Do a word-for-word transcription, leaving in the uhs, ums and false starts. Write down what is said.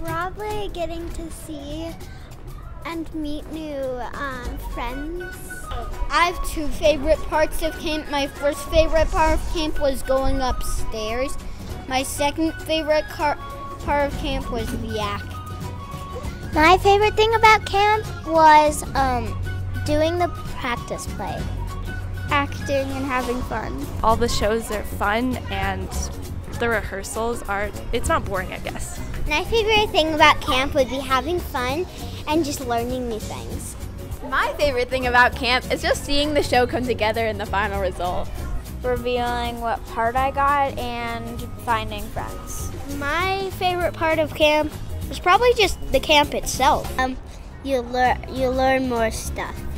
Probably getting to see and meet new um, friends. I have two favorite parts of camp. My first favorite part of camp was going upstairs. My second favorite car- part of camp was the act. My favorite thing about camp was um, doing the practice play. Acting and having fun. All the shows are fun and the rehearsals are, it's not boring, I guess. My favorite thing about camp would be having fun and just learning new things. My favorite thing about camp is just seeing the show come together in the final result. Revealing what part I got and finding friends. My favorite part of camp was probably just the camp itself. Um, you learn you learn more stuff.